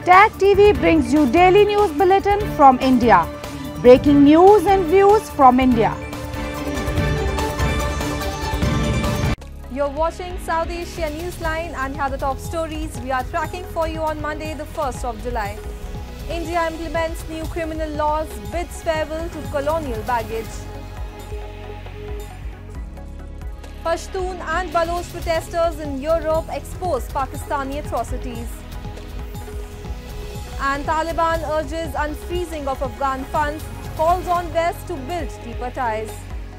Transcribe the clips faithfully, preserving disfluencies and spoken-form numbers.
Tag T V brings you daily news bulletin from India. Breaking news and views from India. You're watching South Asia Newsline and here are the top stories we are tracking for you on Monday, the first of July. India implements new criminal laws, bids farewell to colonial baggage. Pashtun and Baloch protesters in Europe expose Pakistani atrocities. And Taliban urges unfreezing of Afghan funds, calls on West to build deeper ties.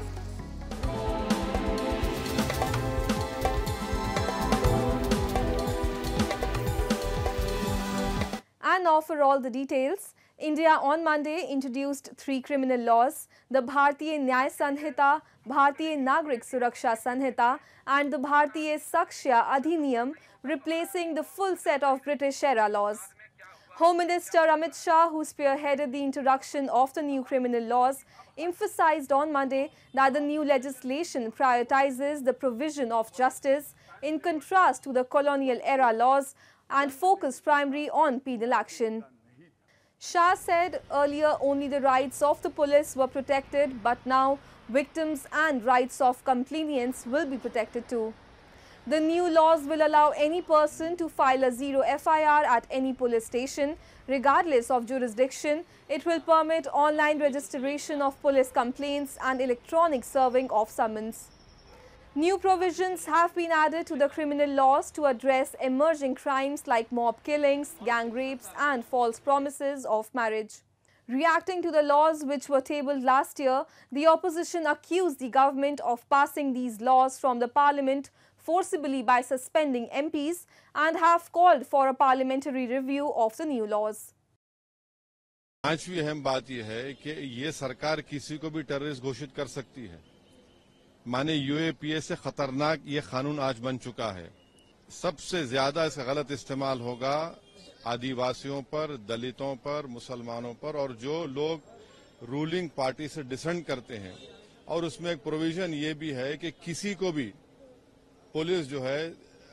And now for all the details. India on Monday introduced three criminal laws, the Bharatiya Nyay Sanhita, Bharatiya Nagrik Suraksha Sanhita and the Bharatiya Sakshya Adhiniyam, replacing the full set of British-era laws. Home Minister Amit Shah, who spearheaded the introduction of the new criminal laws, emphasized on Monday that the new legislation prioritizes the provision of justice in contrast to the colonial-era laws and focused primarily on penal action. Shah said earlier only the rights of the police were protected, but now victims and rights of complainants will be protected too. The new laws will allow any person to file a zero F I R at any police station, regardless of jurisdiction. It will permit online registration of police complaints and electronic serving of summons. New provisions have been added to the criminal laws to address emerging crimes like mob killings, gang rapes and false promises of marriage. Reacting to the laws which were tabled last year, the opposition accused the government of passing these laws from the parliament forcibly by suspending M Ps and have called for a parliamentary review of the new laws. पांचवी अहम बात यह है कि ये सरकार किसी को भी टेररिस्ट घोषित कर सकती है। माने यूएपीए से खतरनाक ये कानून आज बन चुका है। सबसे ज्यादा इसका गलत इस्तेमाल होगा आदिवासियों पर, दलितों पर, मुसलमानों पर और जो लोग रूलिंग पार्टी से डिसेंड करते हैं। और उसमें एक प्रोविजन ये भी है कि किसी को भी पुलिस जो है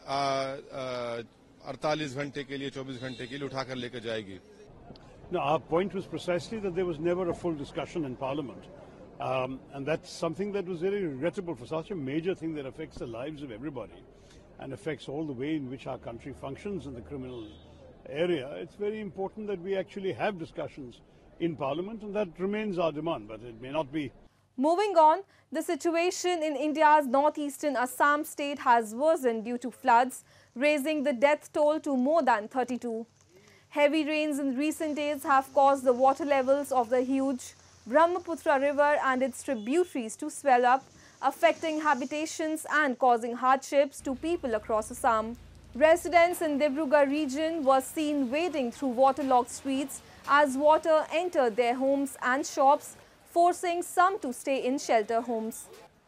अड़तालीस घंटे के लिए, चौबीस घंटे के लिए उठाकर लेकर जाएगी। No, our point was precisely that there was never a full discussion in Parliament. Um, and that's something that was very regrettable for such a major thing that affects the lives of everybody and affects all the way in which our country functions in the criminal area. It's very important that we actually have discussions in Parliament, and that remains our demand, but it may not be. Moving on, the situation in India's northeastern Assam state has worsened due to floods, raising the death toll to more than thirty-two. Heavy rains in recent days have caused the water levels of the huge Brahmaputra River and its tributaries to swell up, affecting habitations and causing hardships to people across Assam. Residents in Dibrugarh region were seen wading through waterlogged streets as water entered their homes and shops, forcing some to stay in shelter homes.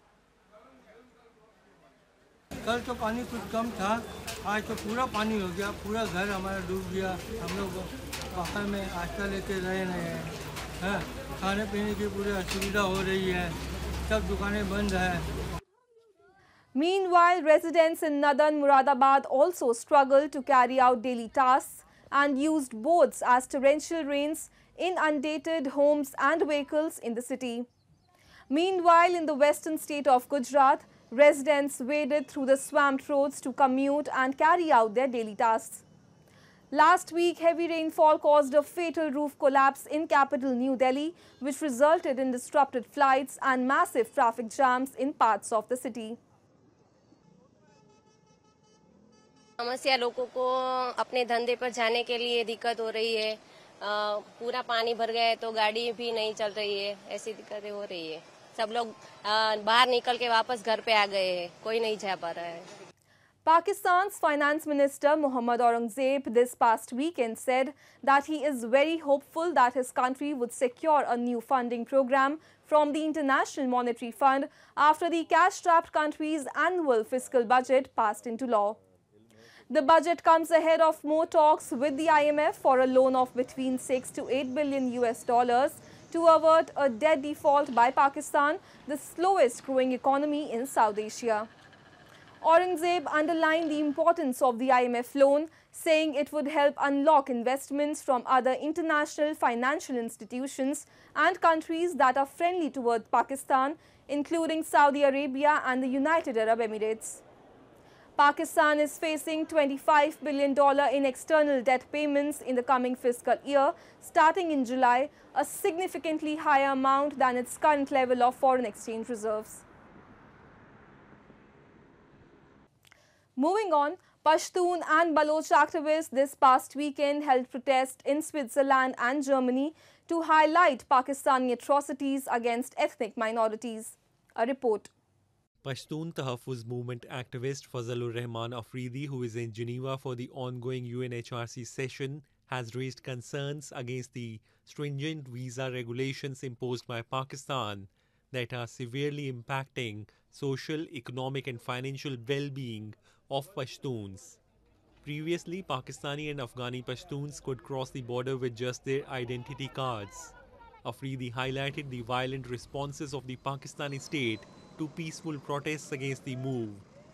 कल तो पानी कुछ कम था, आज तो पूरा पानी हो गया, पूरा घर हमारा डूब गया। हम लोग बाहर में आश्रय लेके रह रहे हैं, हैं खाने पीने की पूरी असुविधा हो रही है, सब दुकानें बंद हैं। Meanwhile, residents in Nadan Muradabad also struggled to carry out daily tasks and used boats as torrential rains inundated homes and vehicles in the city. Meanwhile, in the western state of Gujarat, residents waded through the swamped roads to commute and carry out their daily tasks. Last week, heavy rainfall caused a fatal roof collapse in capital New Delhi, which resulted in disrupted flights and massive traffic jams in parts of the city. समस्या लोगों को अपने धंधे पर जाने के लिए दिक्कत हो रही है। आ, पूरा पानी भर गया है तो गाड़ी भी नहीं चल रही है, ऐसी दिक्कतें हो रही है। सब लोग बाहर निकल के वापस घर पे आ गए हैं, कोई नहीं जा पा रहा है। Pakistan's Finance Minister Mohammad Aurangzeb this past weekend said that he is very hopeful that his country would secure a new funding program from the International Monetary Fund after the cash-strapped country's annual fiscal budget passed into law. The budget comes ahead of more talks with the I M F for a loan of between six to eight billion U S dollars to avert a debt default by Pakistan, the slowest growing economy in South Asia. Aurangzeb underlined the importance of the I M F loan, saying it would help unlock investments from other international financial institutions and countries that are friendly towards Pakistan, including Saudi Arabia and the United Arab Emirates. Pakistan is facing twenty-five billion dollars in external debt payments in the coming fiscal year, starting in July, a significantly higher amount than its current level of foreign exchange reserves. Moving on, Pashtun and Baloch activists this past weekend held protests in Switzerland and Germany to highlight Pakistani atrocities against ethnic minorities. A report. Pashtun Tahaffuz movement activist Fazlur Rahman Afridi, who is in Geneva for the ongoing U N H R C session, has raised concerns against the stringent visa regulations imposed by Pakistan that are severely impacting social, economic and financial well-being of Pashtuns. Previously, Pakistani and Afghani Pashtuns could cross the border with just their identity cards. Afridi highlighted the violent responses of the Pakistani state to peaceful protests against the move.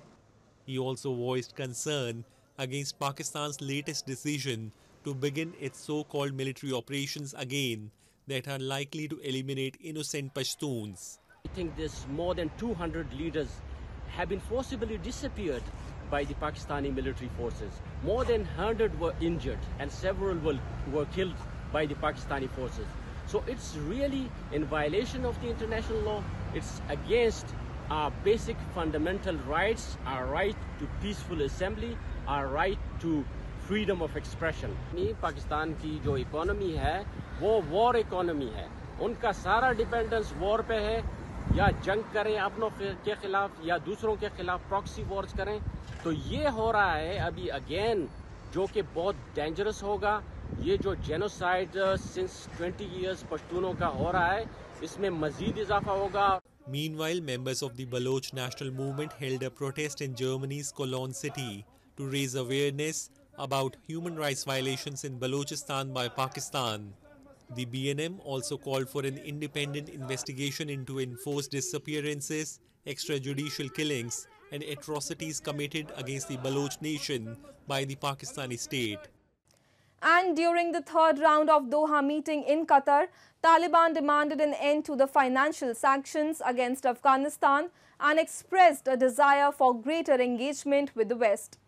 He also voiced concern against Pakistan's latest decision to begin its so-called military operations again that are likely to eliminate innocent Pashtuns. I think there's more than two hundred leaders have been forcibly disappeared by the Pakistani military forces. More than one hundred were injured and several were, were killed by the Pakistani forces. So it's really in violation of the international law. It's against our basic fundamental rights, our right to peaceful assembly, our right to freedom of expression. Pakistan की जो economy है वो war economy है, उनका सारा dependence war पे है, या जंग करें अपनों के खिलाफ या दूसरों के खिलाफ प्रॉक्सी वॉर्स करें. तो ये हो रहा है अभी अगेन, जो कि बहुत डेंजरस होगा. ये जो जेनोसाइड सिंस ट्वेंटी इयर्स पश्तूनों का हो रहा है, इसमें मजीद इजाफा होगा. Meanwhile, members of the Baloch National Movement held a protest in Germany's Cologne city to raise awareness about human rights violations in Balochistan by Pakistan. The B N M also called for an independent investigation into enforced disappearances, extrajudicial killings, and atrocities committed against the Baloch nation by the Pakistani state. And during the third round of Doha meeting in Qatar, Taliban demanded an end to the financial sanctions against Afghanistan and expressed a desire for greater engagement with the West.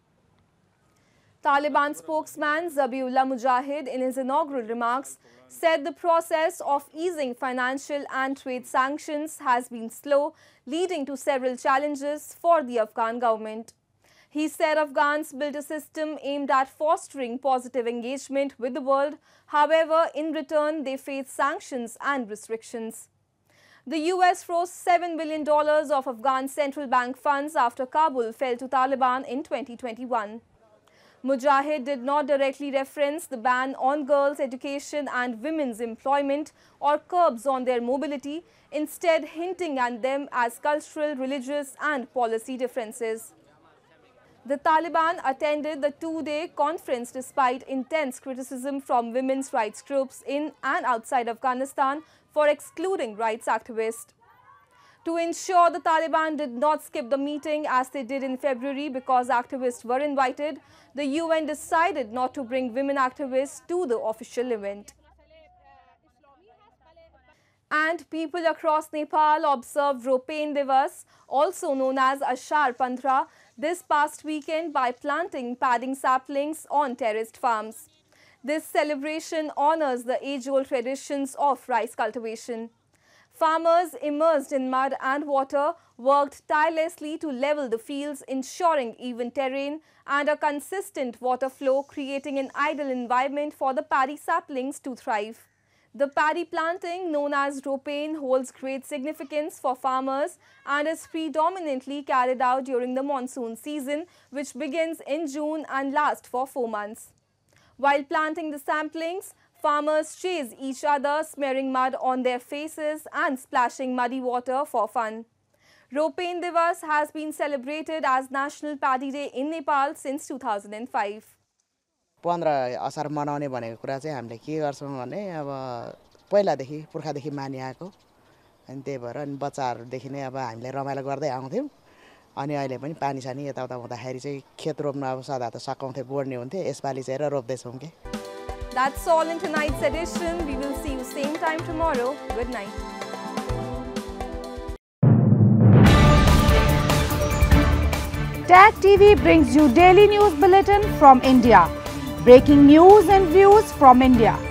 Taliban spokesman Zabiullah Mujahid, in his inaugural remarks, said the process of easing financial and trade sanctions has been slow, leading to several challenges for the Afghan government. He said Afghans built a system aimed at fostering positive engagement with the world. However, in return, they faced sanctions and restrictions. The U S froze seven billion dollars of Afghan central bank funds after Kabul fell to Taliban in twenty twenty-one. Mujahid did not directly reference the ban on girls' education and women's employment or curbs on their mobility, instead hinting at them as cultural, religious and policy differences. The Taliban attended the two-day conference despite intense criticism from women's rights groups in and outside Afghanistan for excluding rights activists. To ensure the Taliban did not skip the meeting as they did in February because activists were invited, the U N decided not to bring women activists to the official event. And people across Nepal observed Ropain Divas, also known as Ashar Pandra, this past weekend by planting padding saplings on terraced farms. This celebration honors the age-old traditions of rice cultivation. Farmers immersed in mud and water worked tirelessly to level the fields, ensuring even terrain and a consistent water flow, creating an ideal environment for the paddy saplings to thrive. The paddy planting, known as Ropain, holds great significance for farmers and is predominantly carried out during the monsoon season, which begins in June and lasts for four months. While planting the saplings, farmers chase each other, smearing mud on their faces and splashing muddy water for fun. Ropain Divas has been celebrated as National Paddy Day in Nepal since two thousand five. पन्ध्र असार मनाउने भनेको कुरा चाहिँ हामीले के गर्छौं भने अब पहिलादेखि पुर्खादेखि मानिआएको अनि त्यही भएर अनि बच्चाहरुदेखि नै अब हामीले रमाइलो गर्दै आउँथ्यौं अनि अहिले पनि पानी सानी यताउता हुँदाखेरि चाहिँ खेत रोप्न अब सदा त सकाउँथे बोड्ने हुन्थे यसपालि चाहिँ र रोप्दैछौँ के That's all in tonight's edition. We will see you same time tomorrow. Good night. Tag T V brings you daily news bulletin from India. Breaking news and views from India.